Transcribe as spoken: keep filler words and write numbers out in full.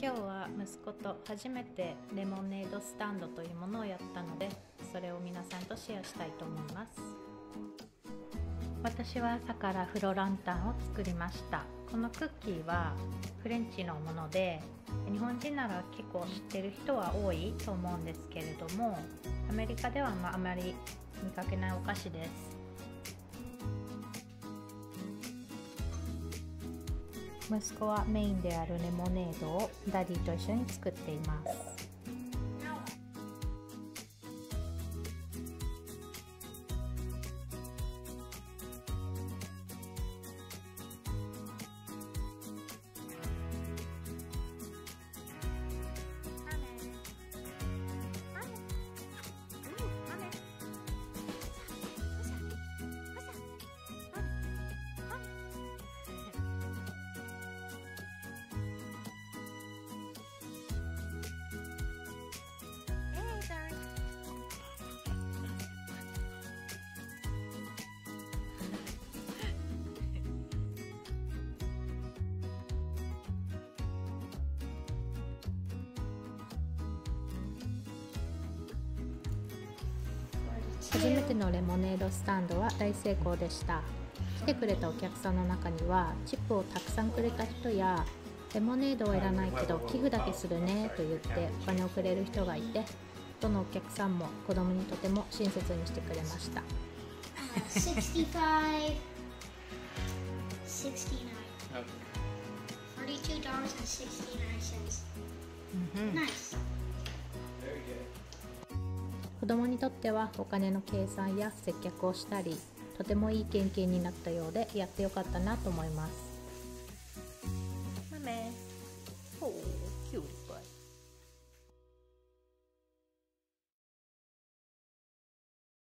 今日は息子と初めてレモネードスタンドというものをやったので、それを皆さんとシェアしたいと思います。私は朝からフロランタンを作りました。このクッキーはフレンチのもので、日本人なら結構知ってる人は多いと思うんですけれども、アメリカではまああまり見かけないお菓子です。息子はメインであるレモネードをダディと一緒に作っています。初めてのレモネードスタンドは大成功でした。来てくれたお客さんの中にはチップをたくさんくれた人や、レモネードはいらないけど寄付だけするねと言ってお金をくれる人がいて、どのお客さんも子供にとても親切にしてくれました。 sixty-five, sixty-nine, forty-two dollars and sixty-nine cents. Nice. 子供にとってはお金の計算や接客をしたり、とてもいい経験になったようで、やってよかったなと思います。豆ほう